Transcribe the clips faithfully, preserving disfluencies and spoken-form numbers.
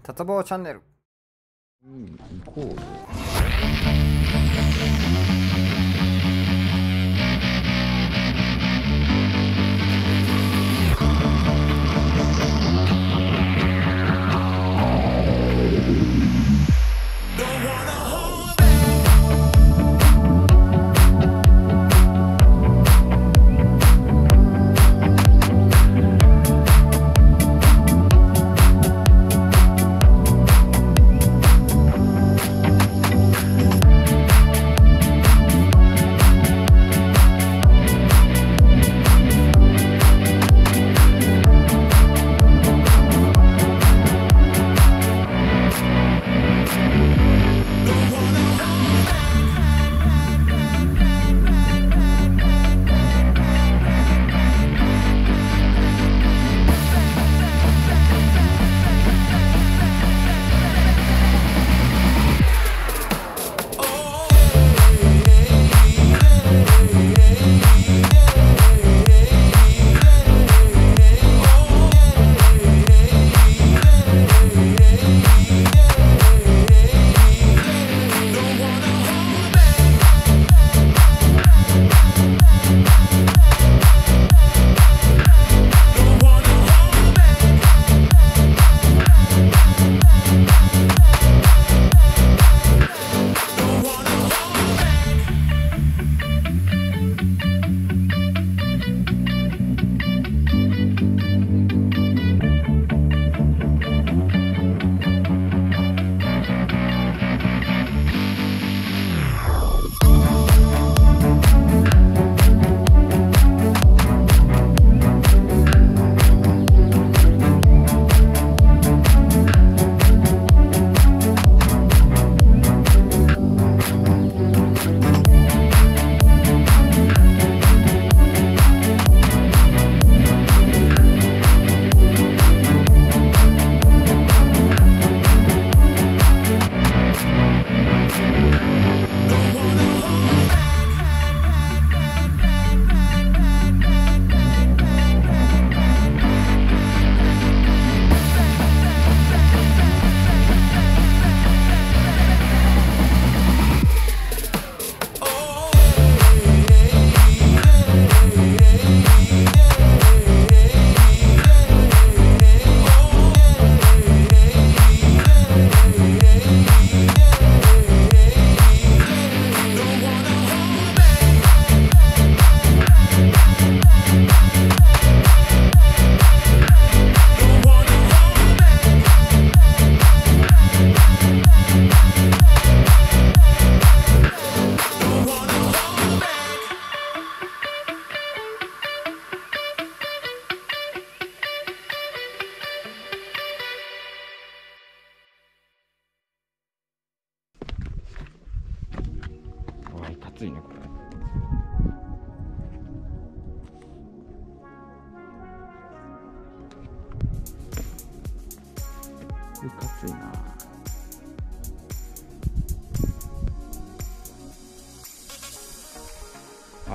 たつぼうチャンネル。 うん、行こうよ。いかついねこれ。いかついな。あ。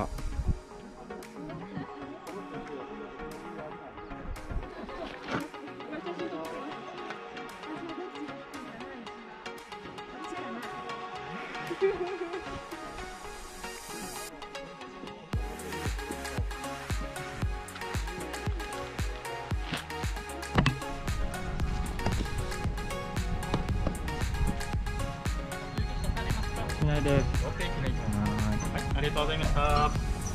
しないです。 オッケー、お願いします。はい、ありがとうございました。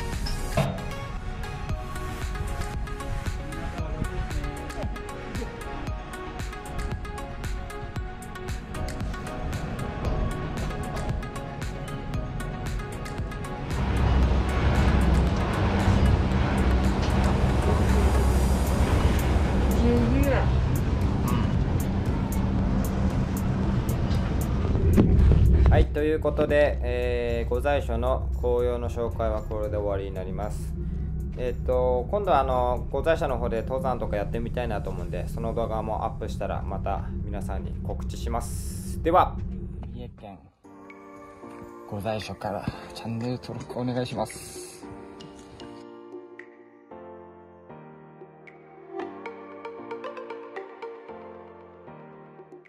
はい、ということで、えー、御在所の紅葉の紹介はこれで終わりになります。えっと、今度はあの御在所の方で登山とかやってみたいなと思うんで、その動画もアップしたらまた皆さんに告知します。では、三重県御在所からチャンネル登録お願いします。